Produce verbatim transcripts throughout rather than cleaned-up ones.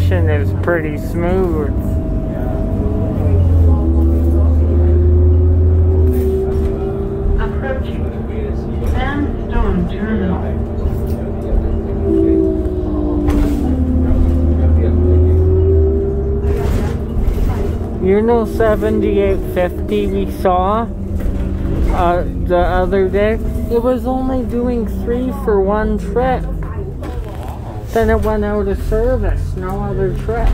transmission is pretty smooth. Approaching Sandstone Terminal. You know seventy-eight fifty we saw uh, the other day? It was only doing three for one trip. Then it went out of service. No other trips.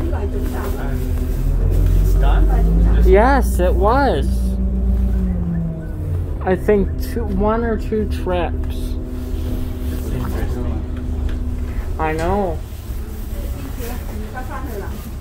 It's done? Yes, it was. I think two, one or two trips. Interesting. I know.